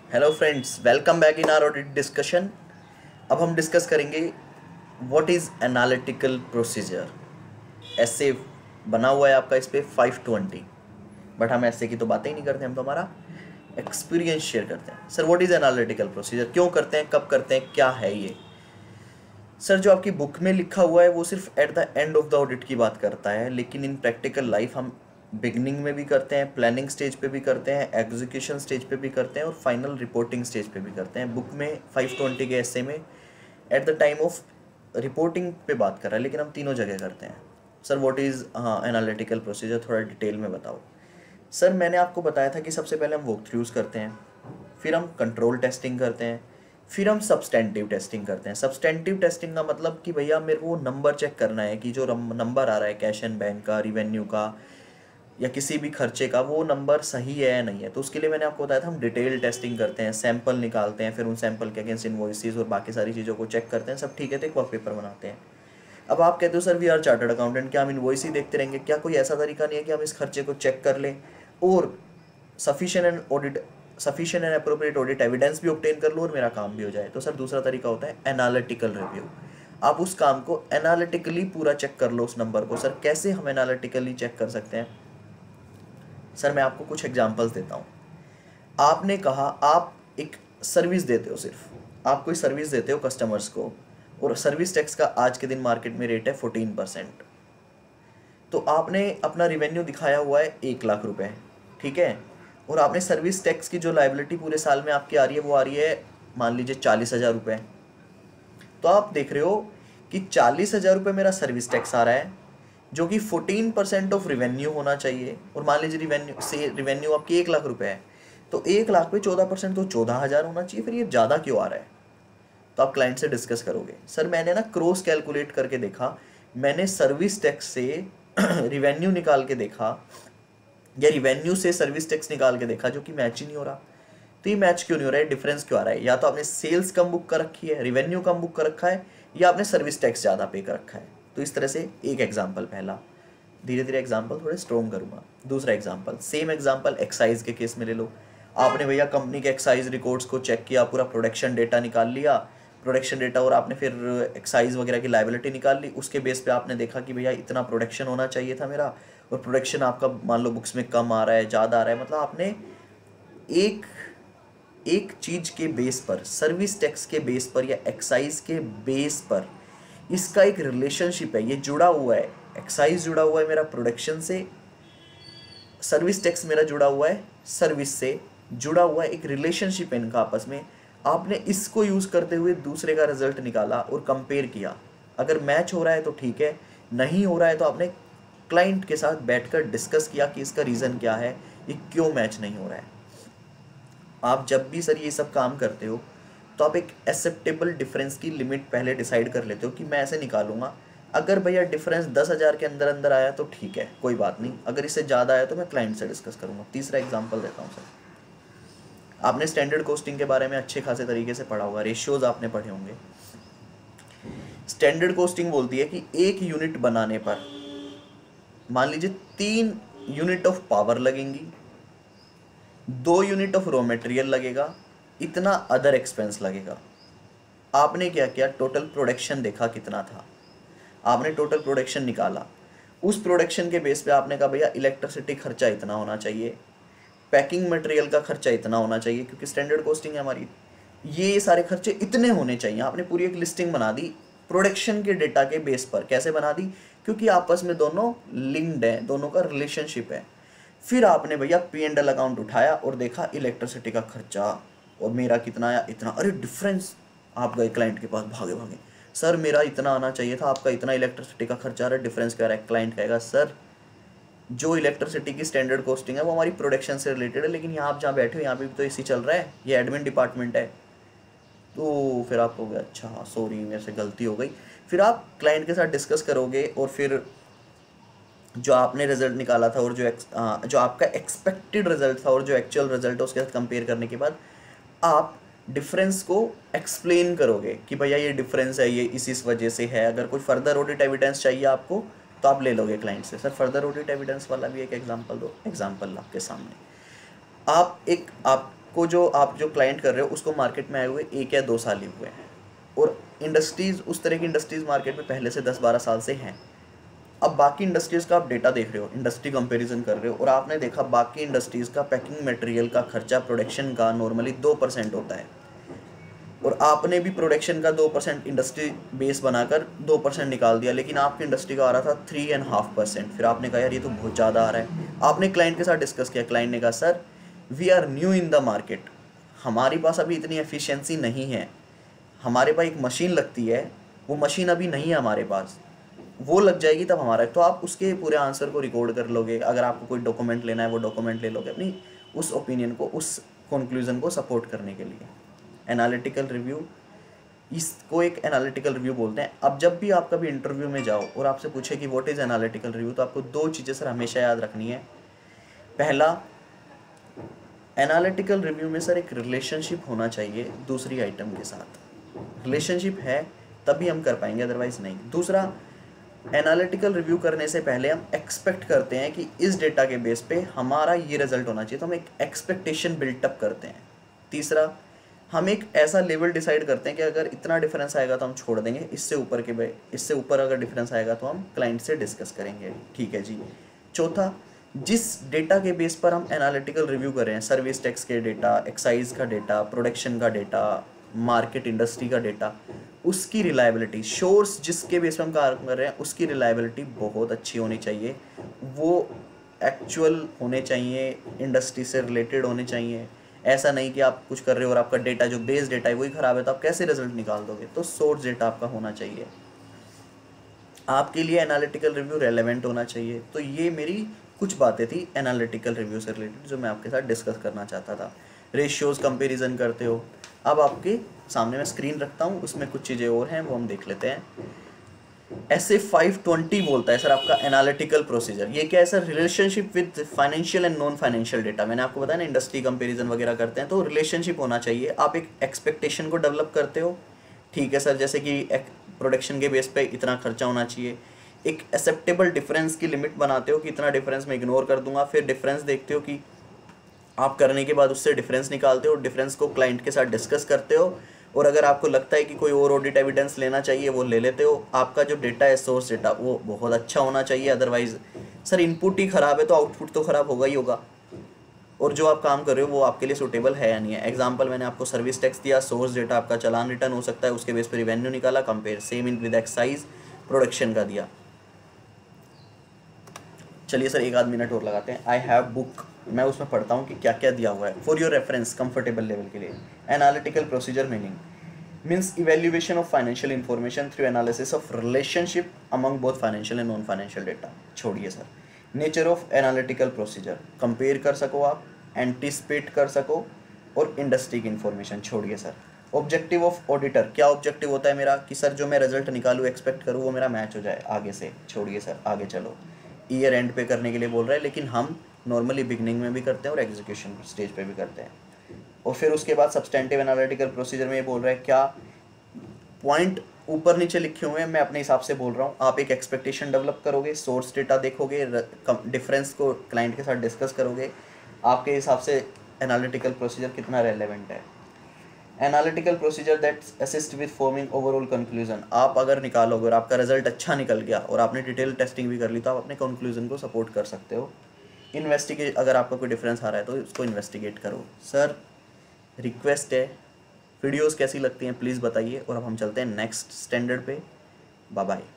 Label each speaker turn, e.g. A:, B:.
A: Hello friends, welcome back in our audit discussion. अब हम discuss करेंगे व्हाट इज़ एनालिटिकल प्रोसीजर। ऐसे बना हुआ है आपका इस पे 520, बट हम ऐसे की तो बातें ही नहीं करते, हम तो हमारा एक्सपीरियंस शेयर करते हैं। Sir what is analytical procedure, क्यों करते हैं, कब करते हैं, क्या है ये। सर जो आपकी बुक में लिखा हुआ है वो सिर्फ at the end of the audit की बात करता है, लेकिन इन प्रैक्टिकल लाइफ हम बिगनिंग में भी करते हैं, प्लानिंग स्टेज पे भी करते हैं, एग्जीक्यूशन स्टेज पे भी करते हैं और फाइनल रिपोर्टिंग स्टेज पे भी करते हैं। बुक में 520 के ऐसे में at the time of reporting पे बात कर रहा है, लेकिन हम तीनों जगह करते हैं। Sir what is analytical procedure, थोड़ा डिटेल में बताओ। सर मैंने आपको बताया था कि सबसे पहले हम वॉक थ्रूज करते हैं, फिर हम कंट्रोल टेस्टिंग करते हैं, फिर हम सब्सटेंटिव टेस्टिंग करते हैं। सब्सटेंटिव टेस्टिंग का मतलब कि भैया मेरे को नंबर चेक करना है कि जो नंबर आ रहा है कैश एंड बैंक का, रिवेन्यू का या किसी भी खर्चे का, वो नंबर सही है या नहीं है। तो उसके लिए मैंने आपको बताया था हम डिटेल टेस्टिंग करते हैं, सैंपल निकालते हैं, फिर उन सैंपल के अगेंस्ट इनवॉइसेस और बाकी सारी चीज़ों को चेक करते हैं, सब ठीक है तो एक वर्क पेपर बनाते हैं। अब आप कहते हो sir we are chartered accountant, क्या हम इनवॉइस ही देखते रहेंगे, क्या कोई ऐसा तरीका नहीं है कि हम इस खर्चे को चेक कर लें और sufficient and appropriate audit evidence भी ऑब्टेन कर लो और मेरा काम भी हो जाए। तो सर दूसरा तरीका होता है एनालिटिकल रिव्यू। आप उस काम को एनालिटिकली पूरा चेक कर लो उस नंबर को। सर कैसे हम एनालिटिकली चेक कर सकते हैं? सर मैं आपको कुछ एग्जांपल्स देता हूँ। आपने कहा आप एक सर्विस देते हो, सिर्फ आप कोई सर्विस देते हो कस्टमर्स को, और सर्विस टैक्स का आज के दिन मार्केट में रेट है 14%। तो आपने अपना रिवेन्यू दिखाया हुआ है 1 लाख रुपए, ठीक है, और आपने सर्विस टैक्स की जो लाइबिलिटी पूरे साल में आपकी आ रही है वो आ रही है मान लीजिए 40,000 रुपये। तो आप देख रहे हो कि 40,000 रुपये मेरा सर्विस टैक्स आ रहा है जो कि 14% ऑफ रिवेन्यू होना चाहिए, और मान लीजिए रिवेन्यू आपकी 1 लाख रुपए है, तो 1 लाख पे 14% तो 14,000 होना चाहिए। फिर ये ज़्यादा क्यों आ रहा है? तो आप क्लाइंट से डिस्कस करोगे। सर मैंने ना क्रॉस कैलकुलेट करके देखा, मैंने सर्विस टैक्स से रिवेन्यू निकाल के देखा या रिवेन्यू से सर्विस टैक्स निकाल के देखा, जो कि मैच ही नहीं हो रहा। तो ये मैच क्यों नहीं हो रहा है, डिफरेंस क्यों आ रहा है? या तो आपने सेल्स कम बुक कर रखी है, रिवेन्यू कम बुक कर रखा है, या आपने सर्विस टैक्स ज़्यादा पे कर रखा है। तो इस तरह से एक एग्जाम्पल पहला, धीरे धीरे एग्जाम्पल थोड़े स्ट्रॉन्ग करूँगा। दूसरा एग्जाम्पल, सेम एग्जाम्पल एक्साइज के केस में ले लो। आपने भैया कंपनी के एक्साइज रिकॉर्ड्स को चेक किया, पूरा प्रोडक्शन डेटा निकाल लिया, प्रोडक्शन डेटा, और आपने फिर एक्साइज वगैरह की लाइबिलिटी निकाल ली। उसके बेस पे आपने देखा कि भैया इतना प्रोडक्शन होना चाहिए था मेरा, और प्रोडक्शन आपका मान लो बुक्स में कम आ रहा है, ज़्यादा आ रहा है। मतलब आपने एक एक चीज के बेस पर, सर्विस टैक्स के बेस पर या एक्साइज के बेस पर, इसका एक रिलेशनशिप है, ये जुड़ा हुआ है। एक्साइज जुड़ा हुआ है मेरा प्रोडक्शन से, सर्विस टैक्स मेरा जुड़ा हुआ है सर्विस से, जुड़ा हुआ है, एक रिलेशनशिप है इनका आपस में। आपने इसको यूज करते हुए दूसरे का रिजल्ट निकाला और कंपेयर किया। अगर मैच हो रहा है तो ठीक है, नहीं हो रहा है तो आपने क्लाइंट के साथ बैठकर डिस्कस किया कि इसका रीज़न क्या है, ये क्यों मैच नहीं हो रहा है। आप जब भी सर ये सब काम करते हो तो आप एक एक्सेप्टेबल डिफरेंस की लिमिट पहले डिसाइड कर लेते हो कि मैं ऐसे निकालूंगा। अगर भैया डिफरेंस 10,000 के अंदर अंदर आया तो ठीक है, कोई बात नहीं। अगर इससे ज़्यादा आया तो मैं क्लाइंट से डिस्कस करूंगा। तीसरा एग्जांपल देता हूँ सर। आपने स्टैंडर्ड कॉस्टिंग के बारे में अच्छे खासे तरीके से पढ़ा होगा, रेशियोज आपने पढ़े होंगे। स्टैंडर्ड कॉस्टिंग बोलती है कि एक यूनिट बनाने पर मान लीजिए 3 यूनिट ऑफ पावर लगेंगी, 2 यूनिट ऑफ रॉ मटेरियल लगेगा, इतना अदर एक्सपेंस लगेगा। आपने क्या किया, टोटल प्रोडक्शन देखा कितना था, आपने टोटल प्रोडक्शन निकाला। उस प्रोडक्शन के बेस पे आपने कहा भैया इलेक्ट्रिसिटी खर्चा इतना होना चाहिए, पैकिंग मटेरियल का खर्चा इतना होना चाहिए, क्योंकि स्टैंडर्ड कॉस्टिंग है हमारी, ये सारे खर्चे इतने होने चाहिए। आपने पूरी एक लिस्टिंग बना दी प्रोडक्शन के डेटा के बेस पर। कैसे बना दी? क्योंकि आपस में दोनों लिंक्ड है, दोनों का रिलेशनशिप है। फिर आपने भैया P&L अकाउंट उठाया और देखा इलेक्ट्रिसिटी का खर्चा और मेरा कितना आया, इतना। अरे डिफरेंस, आप गए क्लाइंट के पास भागे भागे, सर मेरा इतना आना चाहिए था, आपका इतना इलेक्ट्रिसिटी का खर्चा आ रहा है, डिफरेंस क्या रहा है? क्लाइंट कहेगा सर जो इलेक्ट्रिसिटी की स्टैंडर्ड कॉस्टिंग है वो हमारी प्रोडक्शन से रिलेटेड है, लेकिन यहाँ आप जहाँ बैठे हो यहाँ पे भी तो एसी चल रहा है, ये एडमिन डिपार्टमेंट है। तो फिर आप कहोगे अच्छा हाँ सॉरी मेरे से गलती हो गई। फिर आप क्लाइंट के साथ डिस्कस करोगे और फिर जो आपने रिजल्ट निकाला था और जो आपका एक्सपेक्टेड रिजल्ट था और जो एक्चुअल रिजल्ट है उसके साथ कंपेयर करने के बाद आप डिफरेंस को एक्सप्लेन करोगे कि भैया ये डिफरेंस है, ये इस वजह से है। अगर कोई फर्दर ऑडिट एविडेंस चाहिए आपको तो आप ले लोगे क्लाइंट से। सर फर्दर ऑडिट एविडेंस वाला भी एक एग्जांपल दो। एग्जांपल आपके सामने, आपको आपको जो आप जो क्लाइंट कर रहे हो उसको मार्केट में आए हुए 1 या 2 साल ही हुए हैं, और इंडस्ट्रीज़ उस तरह की इंडस्ट्रीज़ मार्केट में पहले से 10-12 साल से हैं। अब बाकी इंडस्ट्रीज़ का आप डेटा देख रहे हो, इंडस्ट्री कंपैरिजन कर रहे हो, और आपने देखा बाकी इंडस्ट्रीज़ का पैकिंग मटेरियल का खर्चा प्रोडक्शन का नॉर्मली 2% होता है, और आपने भी प्रोडक्शन का 2% इंडस्ट्री बेस बनाकर 2% निकाल दिया, लेकिन आपकी इंडस्ट्री का आ रहा था 3.5%। फिर आपने कहा यार ये तो बहुत ज़्यादा आ रहा है। आपने क्लाइंट के साथ डिस्कस किया, क्लाइंट ने कहा sir we are new in the market, हमारे पास अभी इतनी एफिशिएंसी नहीं है, हमारे पास एक मशीन लगती है, वो मशीन अभी नहीं है हमारे पास, वो लग जाएगी तब हमारा। तो आप उसके पूरे आंसर को रिकॉर्ड कर लोगे, अगर आपको कोई डॉक्यूमेंट लेना है वो डॉक्यूमेंट ले लोगे अपनी उस ओपिनियन को, उस कंक्लूजन को सपोर्ट करने के लिए। एनालिटिकल रिव्यू, इसको एक एनालिटिकल रिव्यू बोलते हैं। अब जब भी आप कभी इंटरव्यू में जाओ और आपसे पूछे कि व्हाट इज़ एनालिटिकल रिव्यू, तो आपको 2 चीज़ें सर हमेशा याद रखनी है। पहला, एनालिटिकल रिव्यू में सर एक रिलेशनशिप होना चाहिए दूसरी आइटम के साथ, रिलेशनशिप है तभी हम कर पाएंगे, अदरवाइज नहीं। दूसरा, एनालिटिकल रिव्यू करने से पहले हम एक्सपेक्ट करते हैं कि इस डेटा के बेस पे हमारा ये रिजल्ट होना चाहिए, तो हम एक एक्सपेक्टेशन बिल्टअप करते हैं। तीसरा, हम एक ऐसा लेवल डिसाइड करते हैं कि अगर इतना डिफरेंस आएगा तो हम छोड़ देंगे, इससे ऊपर अगर डिफरेंस आएगा तो हम क्लाइंट से डिस्कस करेंगे, ठीक है जी। चौथा, जिस डेटा के बेस पर हम एनालिटिकल रिव्यू कर रहे हैं, सर्विस टैक्स के डेटा, एक्साइज का डेटा, प्रोडक्शन का डेटा, मार्केट इंडस्ट्री का डेटा, उसकी रिलायबिलिटी, सोर्स जिसके बेस पर हम काम कर रहे हैं उसकी रिलायबिलिटी बहुत अच्छी होनी चाहिए, वो एक्चुअल होने चाहिए, इंडस्ट्री से रिलेटेड होने चाहिए। ऐसा नहीं कि आप कुछ कर रहे हो और आपका डेटा जो बेस डेटा है वही ख़राब है, तो आप कैसे रिजल्ट निकाल दोगे। तो सोर्स डेटा आपका होना चाहिए, आपके लिए एनालिटिकल रिव्यू रेलेवेंट होना चाहिए। तो ये मेरी कुछ बातें थी एनालिटिकल रिव्यू से रिलेटेड जो मैं आपके साथ डिस्कस करना चाहता था। रेशियोज़ कंपेरिजन करते हो, अब आपके सामने मैं स्क्रीन रखता हूँ, उसमें कुछ चीज़ें और हैं वो हम देख लेते हैं। ऐसे 520 बोलता है सर आपका एनालिटिकल प्रोसीजर। ये क्या है sir? Relationship with financial and non financial data. मैंने आपको बताया ना इंडस्ट्री कंपैरिजन वगैरह करते हैं तो रिलेशनशिप होना चाहिए। आप एक एक्सपेक्टेशन को डेवलप करते हो, ठीक है सर, जैसे कि प्रोडक्शन के बेस पे इतना खर्चा होना चाहिए। एक एक्सेप्टेबल डिफरेंस की लिमिट बनाते हो कि इतना डिफरेंस मैं इग्नोर कर दूंगा। फिर डिफरेंस देखते हो कि आप करने के बाद उससे डिफरेंस निकालते हो, डिफरेंस को क्लाइंट के साथ डिस्कस करते हो, और अगर आपको लगता है कि कोई और ऑडिट एविडेंस लेना चाहिए वो ले लेते हो। आपका जो डेटा है सोर्स डेटा वो बहुत अच्छा होना चाहिए, अदरवाइज सर इनपुट ही ख़राब है तो आउटपुट तो ख़राब होगा ही होगा, और जो आप काम कर रहे हो वो आपके लिए सूटेबल है या नहीं है। एग्जांपल मैंने आपको सर्विस टैक्स दिया, सोर्स डेटा आपका चालान रिटर्न हो सकता है, उसके बेस पर रिवेन्यू निकाला, compare same in with excise production का दिया। चलिए सर 1 आध मिनट और लगाते हैं। आई हैव बुक, मैं उसमें पढ़ता हूँ कि क्या क्या दिया हुआ है for your reference comfortable level के लिए। Analytical procedure means evaluation of financial information through analysis of relationship among both financial and non financial data. छोड़िए sir. Nature of analytical procedure, compare कर सको आप, एंटिसिपेट कर सको, और इंडस्ट्री की इन्फॉर्मेशन। छोड़िए सर। ऑब्जेक्टिव ऑफ ऑडिटर, क्या ऑब्जेक्टिव होता है मेरा कि सर जो मैं रिजल्ट निकालूँ एक्सपेक्ट करूँ वो मेरा मैच हो जाए आगे से। छोड़िए सर, आगे चलो। ईयर एंड पे करने के लिए बोल रहा है, लेकिन हम नॉर्मली बिगनिंग में भी करते हैं और एग्जीक्यूशन स्टेज पे भी करते हैं। और फिर उसके बाद सब्सटेंटिव एनालिटिकल प्रोसीजर में ये बोल रहा है क्या पॉइंट ऊपर नीचे लिखे हुए हैं, मैं अपने हिसाब से बोल रहा हूँ। आप एक एक्सपेक्टेशन डेवलप करोगे, सोर्स डेटा देखोगे, डिफरेंस को क्लाइंट के साथ डिस्कस करोगे, आपके हिसाब से एनालिटिकल प्रोसीजर कितना रेलेवेंट है। Analytical procedure that assist with forming overall conclusion, आप अगर निकालोगे और आपका रिजल्ट अच्छा निकल गया और आपने डिटेल टेस्टिंग भी कर ली तो आप अपने कंक्लूजन को सपोर्ट कर सकते हो। इन्वेस्टिगेट, अगर आपका कोई डिफरेंस आ रहा है तो उसको इन्वेस्टिगेट करो। सर रिक्वेस्ट है, वीडियोस कैसी लगती हैं प्लीज़ बताइए, और अब हम चलते हैं नेक्स्ट स्टैंडर्ड पे। Bye bye.